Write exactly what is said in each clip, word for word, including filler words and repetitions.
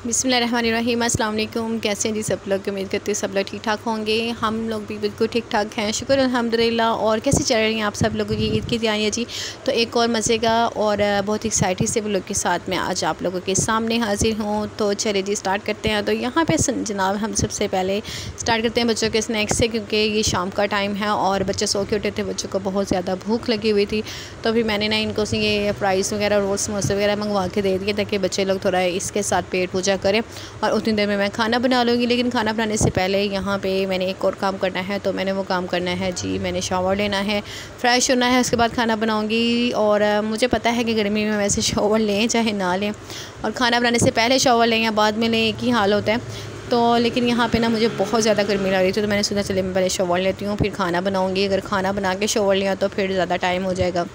बिस्मिल्लाहिर्रहमानिर्रहीम। अस्सलाम वालेकुम। कैसे हैं जी सब लोग? उम्मीद करती हूँ सब लोग ठीक ठाक होंगे। हम लोग भी बिल्कुल ठीक ठाक हैं, शुक्र अल्हम्दुलिल्लाह। और कैसे चल रही हैं आप सब लोगों की ईद की तैयारियाँ जी? तो एक और मज़े का और बहुत एक्साइटेड से लोग के साथ में आज आप लोगों के सामने हाजिर हूँ। तो चले जी स्टार्ट करते हैं। तो यहाँ पे जनाब हम सबसे पहले स्टार्ट करते हैं बच्चों के स्नैक्स से, क्योंकि ये शाम का टाइम है और बच्चे सो के उठे थे, बच्चों को बहुत ज़्यादा भूख लगी हुई थी। तो फिर मैंने ना इनको ये फ्राइज़ वगैरह, रोल समोसे वगैरह मंगवा के दे दिए ताकि बच्चे लोग थोड़ा इसके साथ पेट पूजा करें और उतनी देर में मैं खाना बना लूँगी। लेकिन खाना बनाने से पहले यहाँ पे मैंने एक और काम करना है। तो मैंने वो काम करना है जी, मैंने शावर लेना है, फ़्रेश होना है, उसके बाद खाना बनाऊँगी। और मुझे पता है कि गर्मी में वैसे शावर लें चाहे ना लें, और खाना बनाने से पहले शावर लें या बाद में लें एक ही हाल होता है। तो लेकिन यहाँ पे ना मुझे बहुत ज़्यादा गर्मी लग रही थी, तो मैंने सोचा चले मैं पहले शावर लेती हूँ फिर खाना बनाऊँगी। अगर खाना बना के शावर लिया तो फिर ज़्यादा टाइम हो जाएगा।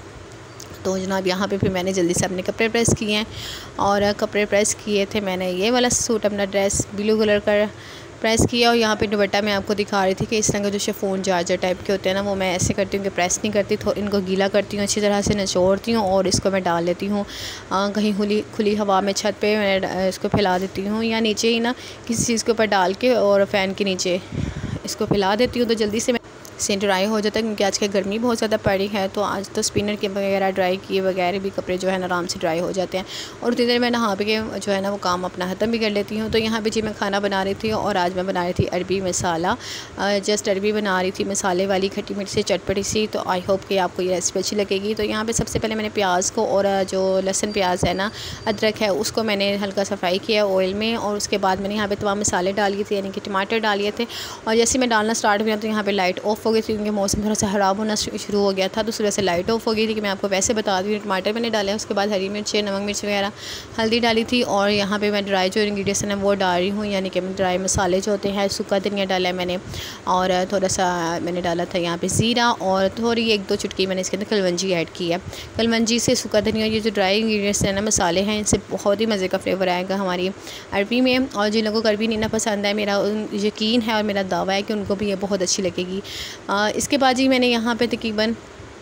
तो जनाब यहाँ पे फिर मैंने जल्दी से अपने कपड़े प्रेस किए हैं। और कपड़े प्रेस किए थे मैंने ये वाला सूट, अपना ड्रेस ब्लू कलर का प्रेस किया। और यहाँ पे दुपट्टा मैं आपको दिखा रही थी कि इस तरह के जो शिफॉन जार्जर टाइप के होते हैं ना, वो मैं ऐसे करती हूँ कि प्रेस नहीं करती, तो इनको गीला करती हूँ, अच्छी तरह से निचोड़ती हूँ और इसको मैं डाल लेती हूँ कहीं खुली खुली हवा में, छत पे मैं इसको फैला देती हूँ या नीचे ही ना किसी चीज़ के ऊपर डाल के और फ़ैन के नीचे इसको फैला देती हूँ। तो जल्दी से से ड्राई हो जाता है, क्योंकि आज के गर्मी बहुत ज़्यादा पड़ी है। तो आज तो स्पिनर के वगैरह ड्राई किए वगैरह भी कपड़े जो है ना आराम से ड्राई हो जाते हैं। और उतनी देर में नहा के जो है ना वो काम अपना ख़त्म भी कर लेती हूँ। तो यहाँ पे जी मैं खाना बना रही थी और आज मैं बना रही थी अरबी मसाला, जस्ट अरबी बना रही थी मसाले वाली, खट्टी मिर्च से चटपटी सी। तो आई होप कि आपको ये रेसिपी अच्छी लगेगी। तो यहाँ पर सबसे पहले मैंने प्याज को और जो लहसुन प्याज है ना, अदरक है, उसको मैंने हल्का सा फ्राई किया ऑयल में। और उसके बाद मैंने यहाँ पर तमाम मसाले डाल दिए थे, यानी कि टमाटर डालिए थे। और जैसे मैं डालना स्टार्ट हुआ तो यहाँ पर लाइट ऑफ हो गई थी, क्योंकि मौसम थोड़ा सा ख़राब होना शुरू हो गया था, तो उस वजह से लाइट ऑफ हो गई थी। कि मैं आपको वैसे बता दूँ, टमाटर मैंने डाले, उसके बाद हरी मिर्च, नमक मिर्च वगैरह, हल्दी डाली थी। और यहाँ पे मैं ड्राई जो इंग्रेडिएंट्स हैं वो डाल रही हूँ, यानी कि ड्राई मसाले जो होते हैं, सूखा धनिया डाला है मैंने, और थोड़ा सा मैंने डाला था यहाँ पे ज़ीरा, और थोड़ी एक दो चुटकी मैंने इसके अंदर कलवंजी ऐड की है। कलवंजी से सूखा धनिया, ये जो ड्राई इंग्रेडिएंट्स हैं ना, मसाले हैं, इनसे बहुत ही मज़े का फ्लेवर आएगा हमारी अरबी में। और जिन लोगों को अरबी नहीं ना पसंद है, मेरा यकीन है और मेरा दावा है कि उनको भी ये बहुत अच्छी लगेगी। आ, इसके बाद जी मैंने यहाँ पे तकरीबन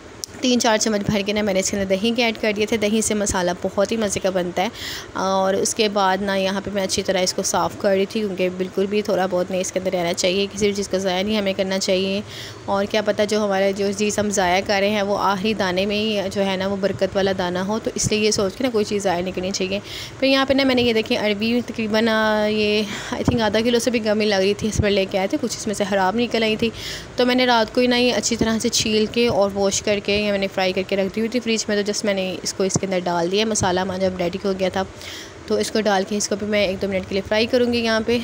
तीन चार चम्मच भर के ना मैंने इसके अंदर दही के ऐड कर दिए थे। दही से मसाला बहुत ही मज़े का बनता है। और उसके बाद ना यहाँ पे मैं अच्छी तरह इसको साफ़ कर रही थी, क्योंकि बिल्कुल भी थोड़ा बहुत नहीं इसके अंदर रहना चाहिए, किसी भी चीज़ का ज़ाया नहीं हमें करना चाहिए। और क्या पता जो हमारे जो चीज़ हम ज़ाया कर रहे हैं वो आखिरी दाने में ही जो है ना वो बरकत वाला दाना हो, तो इसलिए ये सोच के ना कोई चीज़ ज़ाया नहीं करनी चाहिए। फिर यहाँ पर ना मैंने ये देखिए अरबी तकरीबन ये आई थिंक आधा किलो से भी कम ही लग रही थी, इस पर लेके आए थे, कुछ इसमें से ख़राब निकल आई थी। तो मैंने रात को ही ना ये अच्छी तरह से छील के और वॉश करके मैंने फ्राई करके रख दी हुई थी फ्रिज में। तो जस्ट मैंने इसको इसके अंदर डाल दिया, मसाला हमारा जब रेडी हो गया था तो इसको डाल के इसको भी मैं एक दो मिनट के लिए फ्राई करूँगी यहाँ पे।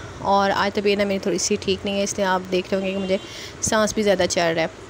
और आज तबीयत ना मेरी थोड़ी सी ठीक नहीं है, इसलिए आप देख रहे होंगे कि मुझे सांस भी ज़्यादा चढ़ रहा है।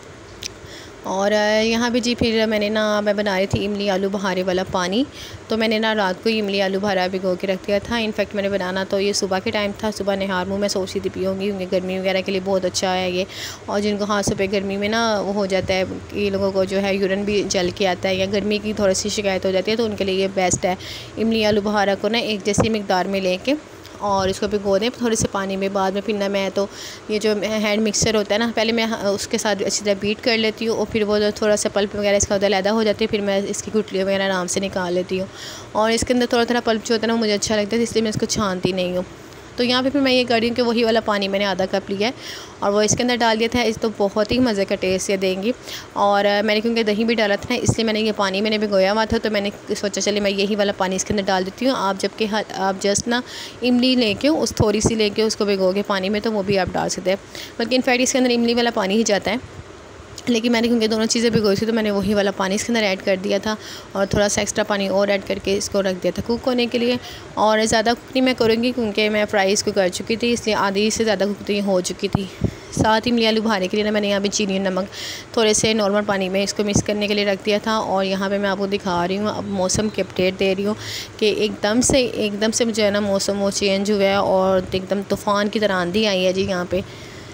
और यहाँ भी जी फिर मैंने ना मैं बना रही थी इमली आलू बहारे वाला पानी। तो मैंने ना रात को इमली आलू बहारा भिगो के रख दिया था। इनफैक्ट मैंने बनाना तो ये सुबह के टाइम था, सुबह नहार मुँह मैं सोच रही थी पीऊँगी, क्योंकि गर्मी वगैरह के लिए बहुत अच्छा है ये। और जिनको हाथ पे गर्मी में ना वो हो जाता है, ये लोगों को जो है यूरिन भी जल के आता है या गर्मी की थोड़ी सी शिकायत हो जाती है, तो उनके लिए ये बेस्ट है। इमली आलू बहारा को ना एक जैसी मकदार में लेके और इसको भिगो दें थोड़े से पानी में। बाद में फिर ना मैं तो ये जो हैंड मिक्सर होता है ना, पहले मैं उसके साथ अच्छी तरह बीट कर लेती हूँ, और फिर वो जो थोड़ा सा पल्प वगैरह इसका उधर लैदा हो जाती है, फिर मैं इसकी गुठलियाँ वगैरह आराम से निकाल लेती हूँ। और इसके अंदर थोड़ा थोड़ा पल्प जो होता है ना मुझे अच्छा लगता है, इसलिए मैं इसको छानती नहीं हूँ। तो यहाँ पे फिर मैं ये कर रही हूँ कि वही वाला पानी मैंने आधा कप लिया है और वो इसके अंदर डाल दिया था। इस तो बहुत ही मज़े का टेस्ट ये देंगी। और मैंने क्योंकि दही भी डाला था ना, इसलिए मैंने ये पानी मैंने भिगोया हुआ था, तो मैंने सोचा चलिए मैं यही वाला पानी इसके अंदर डाल देती हूँ। आप जबकि आप जस्ट ना इमली लेके उस थोड़ी सी लेके उसको भिगो के पानी में, तो वो भी आप डाल सकते हैं। बल्कि इनफैक्ट इसके अंदर इमली वाला पानी ही जाता है, लेकिन मैंने क्योंकि दोनों चीज़ें भिगोई थी तो मैंने वही वाला पानी इसके अंदर ऐड कर दिया था, और थोड़ा सा एक्स्ट्रा पानी और ऐड करके इसको रख दिया था कुक होने के लिए। और ज़्यादा कुक नहीं मैं करूँगी, क्योंकि मैं फ्राई इसको कर चुकी थी, इसलिए आधी से ज़्यादा कुक तो ये हो चुकी थी। साथ ही इमली आलू बहारे के लिए ना मैंने यहाँ पे चीनी नमक थोड़े से नॉर्मल पानी में इसको मिक्स करने के लिए रख दिया था। और यहाँ पे मैं आपको दिखा रही हूँ, अब मौसम की अपडेट दे रही हूँ कि एकदम से एकदम से मुझे है ना मौसम वो चेंज हुआ है और एकदम तूफ़ान की तरह आंधी आई है जी यहाँ पे।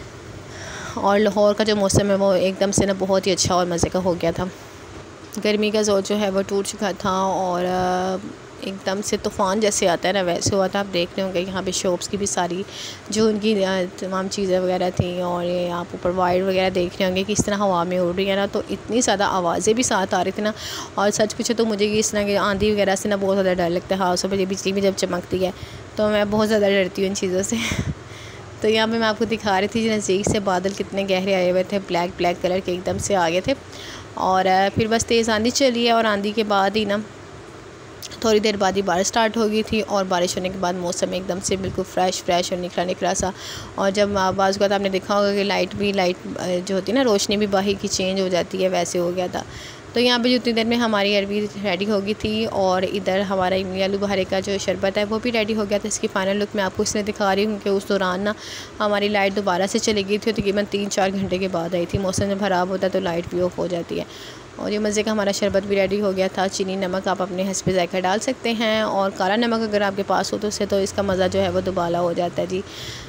और लाहौर का जो मौसम है वो एकदम से ना बहुत ही अच्छा और मज़े का हो गया था। गर्मी का ज़ोर जो है वो टूट चुका था और एकदम से तूफ़ान जैसे आता है ना वैसे हुआ था। आप देख रहे होंगे यहाँ पे शॉप्स की भी सारी जो उनकी तमाम चीज़ें वगैरह थी, और ये आप ऊपर वायर वगैरह देख रहे होंगे किस तरह हवा में उड़ रही है ना, तो इतनी ज़्यादा आवाज़ें भी साथ आ रही थी ना। और सच पूछे तो मुझे इस तरह की आंधी वगैरह से ना बहुत ज़्यादा डर लगता है। हाउस में बिजली भी जब चमकती है तो मैं बहुत ज़्यादा डरती हूँ इन चीज़ों से। तो यहाँ पे मैं आपको दिखा रही थी नज़दीक से बादल कितने गहरे आए हुए थे, ब्लैक ब्लैक कलर के एकदम से आ गए थे। और फिर बस तेज़ आंधी चली है, और आंधी के बाद ही ना थोड़ी देर बाद ही बारिश स्टार्ट हो गई थी, और बारिश होने के बाद मौसम एकदम से बिल्कुल फ़्रेश फ्रेश और निखरा निखरा सा। और जब बाज़ का आपने देखा होगा कि लाइट भी लाइट जो होती है ना रोशनी भी बाहर की चेंज हो जाती है, वैसे हो गया था। तो यहाँ पे जितनी देर में हमारी अरबी रेडी हो गई थी, और इधर हमारा इमली आलू बहारे का जो शरबत है वो भी रेडी हो गया था। इसकी फ़ाइनल लुक मैं आपको इसलिए दिखा रही हूँ कि उस दौरान ना हमारी लाइट दोबारा से चली गई थी, तकरीबन तीन चार घंटे के बाद आई थी। मौसम जब ख़राब होता है तो लाइट भी ऑफ हो जाती है। और ये मज़े का हमारा शरबत भी रेडी हो गया था। चीनी नमक आप अपने हस्ब ज़ायक़ा डाल सकते हैं, और काला नमक अगर आपके पास हो तो उससे तो इसका मज़ा जो है वो दुबाला हो जाता है जी।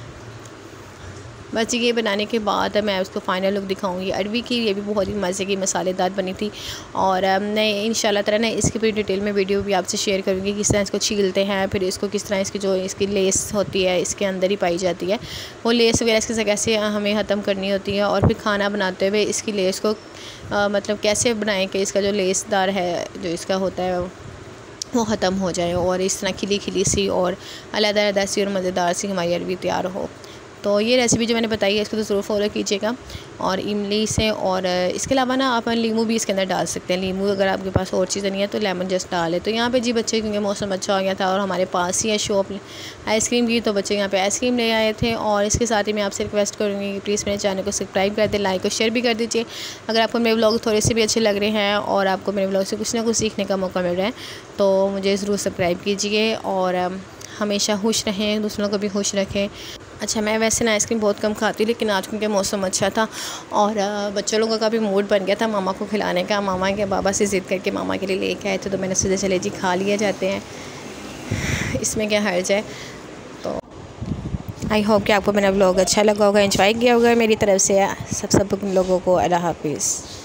बस ये बनाने के बाद मैं उसको फ़ाइनल लुक दिखाऊंगी अरबी की। ये भी बहुत ही मज़े की मसालेदार बनी थी, और मैं इंशाल्लाह ताला ना इसकी पूरी डिटेल में वीडियो भी आपसे शेयर करूँगी, किस तरह इसको छीलते हैं, फिर इसको किस तरह इसकी जो इसकी लेस होती है इसके अंदर ही पाई जाती है, वो लेस वगैरह इसके कैसे हमें ख़त्म करनी होती है, और फिर खाना बनाते हुए इसकी लेस को आ, मतलब कैसे बनाएं कि इसका जो लेसदार है जो इसका होता है वो ख़त्म हो जाए, और इस तरह खिली खिली सी और अलग अलग सी और मज़ेदार सी हमारी अरबी तैयार हो। तो ये रेसिपी जो मैंने बताई है इसको तो ज़रूर फॉलो कीजिएगा। और इमली से, और इसके अलावा ना आप लीमू भी इसके अंदर डाल सकते हैं। लीमू अगर आपके पास और चीज़ें नहीं है तो लेमन जस्ट डालें। तो यहाँ पे जी बच्चे क्योंकि मौसम अच्छा हो गया था और हमारे पास ही है शॉप आइसक्रीम की, तो बच्चे यहाँ पे आइसक्रीम ले आए थे। और इसके साथ ही मैं आपसे रिक्वेस्ट करूँगी कि प्लीज़ मेरे चैनल को सब्सक्राइब कर दें, लाइक और शेयर भी कर दीजिए। अगर आपको मेरे व्लॉग थोड़े से भी अच्छे लग रहे हैं और आपको मेरे व्लॉग से कुछ ना कुछ सीखने का मौका मिल रहा है तो मुझे ज़रूर सब्सक्राइब कीजिए, और हमेशा खुश रहें, दूसरों को भी खुश रखें। अच्छा, मैं वैसे ना आइसक्रीम बहुत कम खाती, लेकिन आज क्योंकि मौसम अच्छा था और बच्चों लोगों का भी मूड बन गया था मामा को खिलाने का, मामा के बाबा से ज़िद करके मामा के लिए लेके आए थे, तो मैंने सोचा चले जी खा लिए जाते हैं, इसमें क्या हर्ज है। तो आई होप कि आपको मेरा व्लॉग अच्छा लगा होगा, एंजॉय किया होगा मेरी तरफ से। सब सब लोगों को अल्लाह हाफिज़।